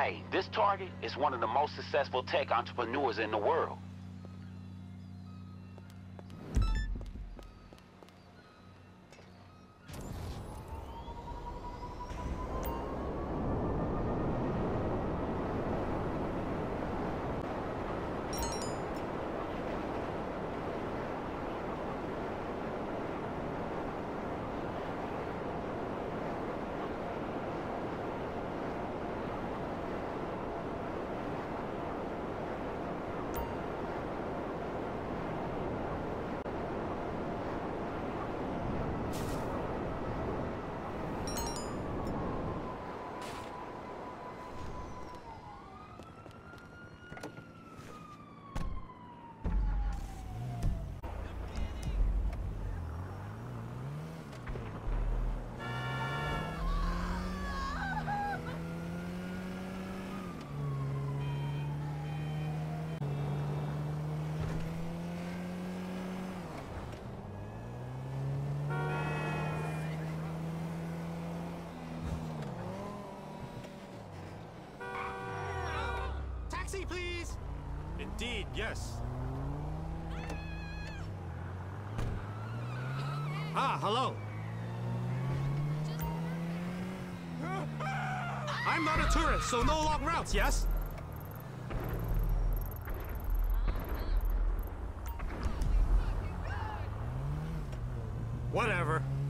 Hey, this target is one of the most successful tech entrepreneurs in the world. Taxi, please! Indeed, yes. Ah, hello. I'm not a tourist, so no long routes, yes? Whatever.